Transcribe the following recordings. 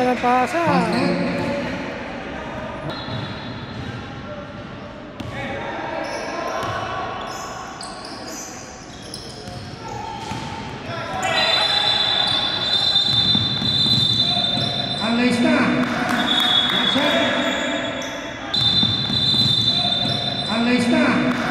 Ganda ng pasa. Alista. Alista.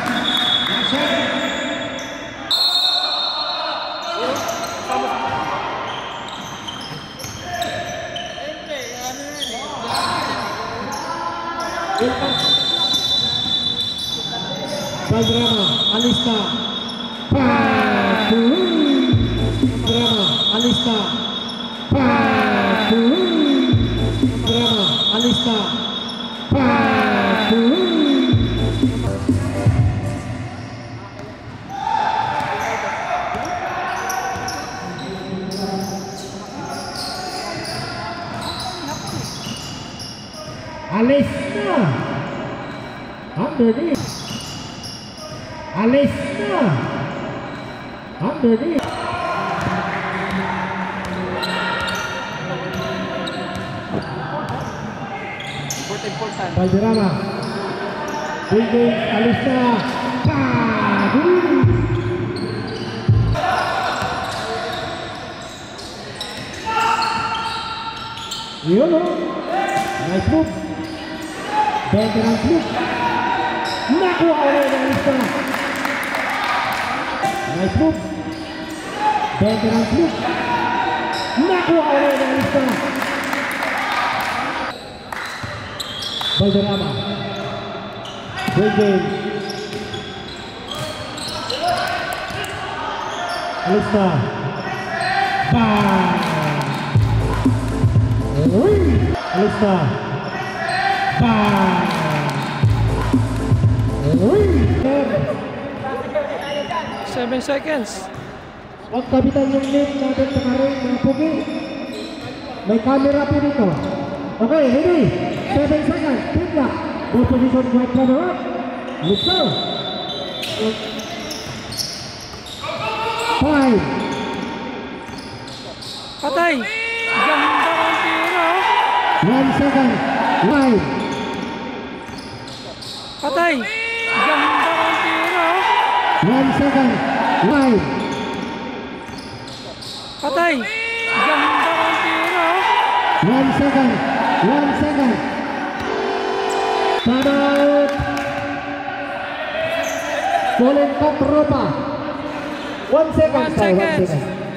Valderrama, Alista, Padu, Valderrama, Alista, Padu, Valderrama, Alista, Padu. Alista, underneath. Alista, underneath. Valderrama, Biging, Alista, Padu. Yolo, nice move. Veteran move. Nakuha oleh Alista. Nice move. Veteran move. Nakuha oleh Alista. Valderrama. Biging. Alista. Bang. Alista. Bang. 7 seconds. Ang kapitan yung lead natin sekarang mga pugi. May camera po dito. Okay, ready? 7 seconds. Pick up. Go position right corner up. Let's go. 5. Patay. Ganda ng tira. 1 second. 5. Patay. Ganda ng tira. 1 second. 5. Patay. Ganda ng tira. 1 second. 1 second. Time out. Colin Catropa. 1 second. 1 second.